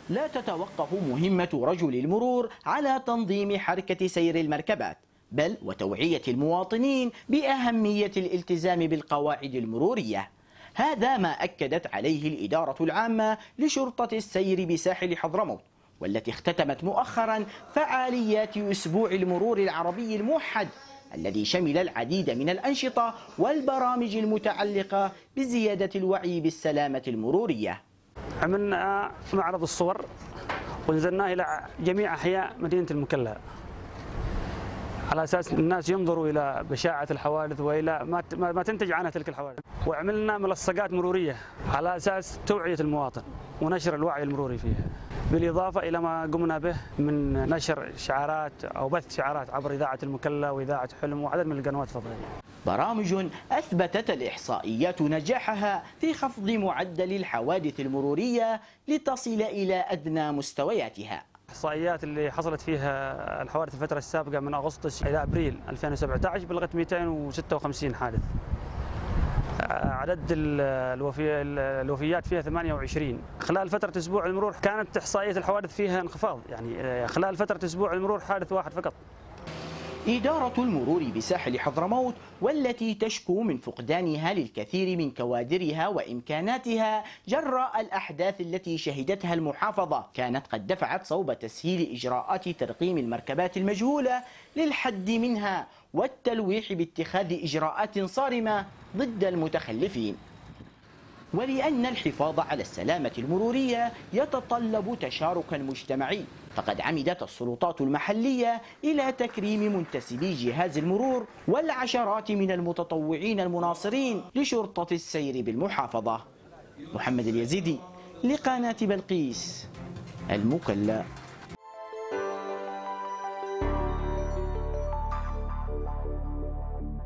لا تتوقف مهمة رجل المرور على تنظيم حركة سير المركبات، بل وتوعية المواطنين بأهمية الالتزام بالقواعد المرورية. هذا ما أكدت عليه الإدارة العامة لشرطة السير بساحل حضرموت، والتي اختتمت مؤخرا فعاليات أسبوع المرور العربي الموحد، الذي شمل العديد من الأنشطة والبرامج المتعلقة بزيادة الوعي بالسلامة المرورية. عملنا معرض الصور ونزلناه إلى جميع أحياء مدينة المكلا على أساس الناس ينظروا إلى بشاعة الحوادث وإلى ما تنتج عنها تلك الحوادث. وعملنا ملصقات مرورية على أساس توعية المواطن ونشر الوعي المروري فيها، بالإضافة إلى ما قمنا به من نشر شعارات أو بث شعارات عبر إذاعة المكلا وإذاعة حلم وعدد من القنوات الفضائية. برامج أثبتت الإحصائيات نجاحها في خفض معدل الحوادث المرورية لتصل إلى أدنى مستوياتها. الإحصائيات اللي حصلت فيها الحوادث الفترة السابقة من أغسطس إلى أبريل 2017 بلغت 256 حادث. عدد الوفيات فيها 28. خلال فترة أسبوع المرور كانت إحصائية الحوادث فيها انخفاض، يعني خلال فترة أسبوع المرور حادث واحد فقط. إدارة المرور بساحل حضرموت، والتي تشكو من فقدانها للكثير من كوادرها وإمكاناتها جراء الأحداث التي شهدتها المحافظة، كانت قد دفعت صوب تسهيل إجراءات ترقيم المركبات المجهولة للحد منها والتلويح باتخاذ إجراءات صارمة ضد المتخلفين. ولأن الحفاظ على السلامة المرورية يتطلب تشاركا مجتمعي، فقد عمدت السلطات المحلية إلى تكريم منتسبي جهاز المرور والعشرات من المتطوعين المناصرين لشرطة السير بالمحافظة. محمد اليزيدي لقناة بلقيس، المكلا.